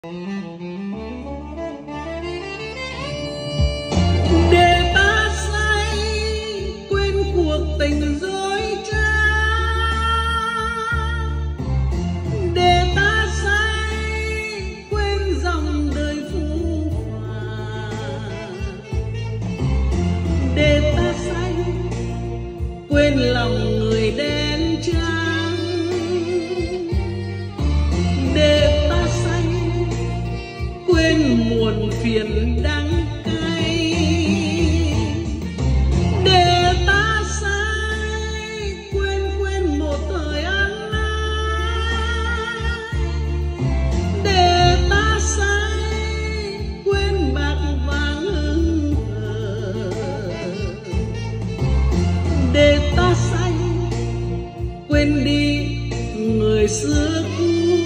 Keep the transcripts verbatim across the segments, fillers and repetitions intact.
Để ta say quên cuộc tình dối trá, để ta say quên dòng đời phũ phàng, để ta say quên lòng người đen trắng, để ta say quên muộn phiền đắng cay, để ta say quên quên một thời an lai, để ta say quên bạc vàng hững hờ, để ta say quên đi người xưa cũ,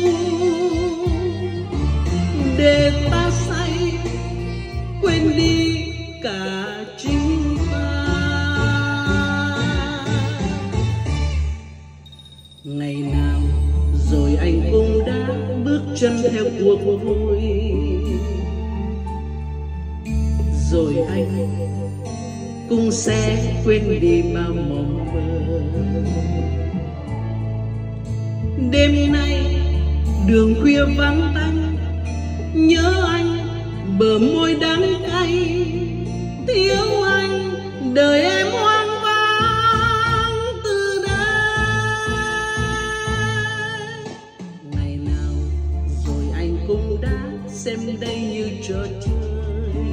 để ta say quên đi cả chính ta. Ngày nào rồi anh cũng đã bước chân theo cuộc vui, rồi anh cũng sẽ quên đi bao mộng mơ. Đêm nay đường khuya vắng tanh, nhớ anh bờ môi đắng cay, thiếu anh đời em hoang vắng từ đây. Ngày nào rồi anh cũng đã xem đây như trò chơi,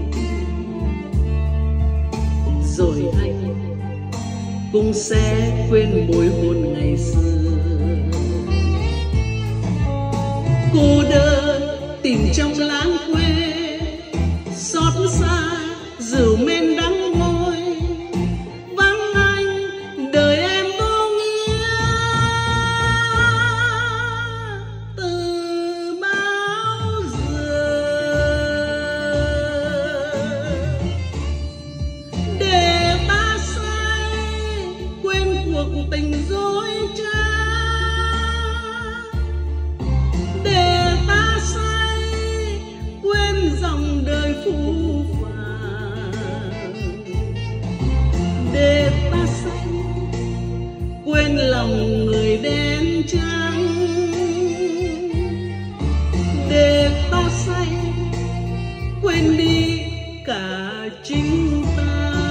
rồi anh cũng sẽ quên môi hôn ngày xưa. Cô đơn tìm trong láng quê, xót xa rượu men đắng môi, vắng anh đời em vô nghĩa. Từ bao giờ để ta say quên cuộc tình dối trá, để ta say quên dòng đời phũ phàng, để ta say quên lòng người đen trắng, để ta say quên đi cả chính ta.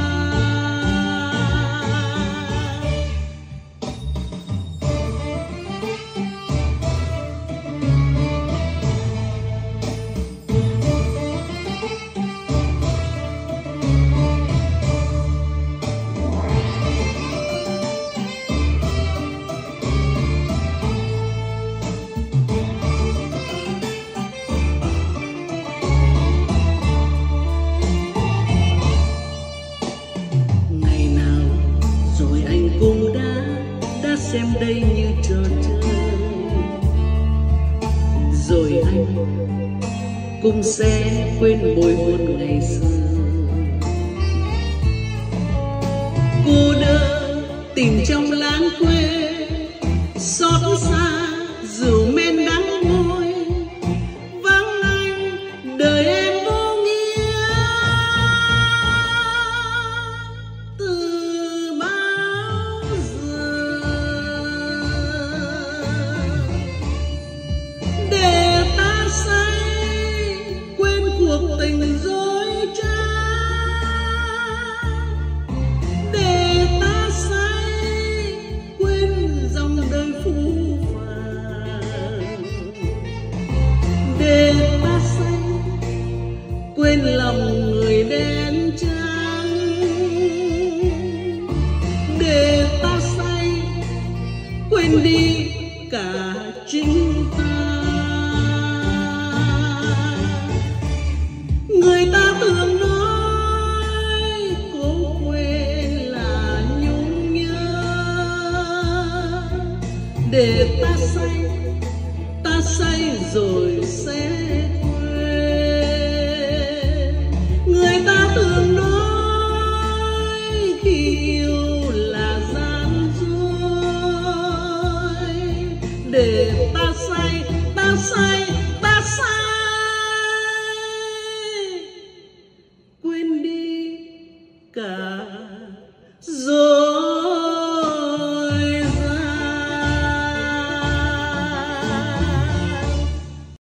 Xem đây như trò chơi, rồi anh cũng sẽ quên môi hôn ngày xưa. Cô đơn tìm trong láng quê, xót xa rượu men đắng môi, vắng anh đời em vô nghĩa. Từ bao giờ để ta say quên cuộc tình dối trá, để ta say quên dòng đời phũ phàng, để ta say quên lòng người đen trắng, để ta say quên đi cả chính ta. Người ta thường nói cố quên là nhung nhớ, để ta say, ta say rồi sẽ quên. Người ta thường nói khi yêu là gian dối, để ta say, ta say, ta say cả. Rồi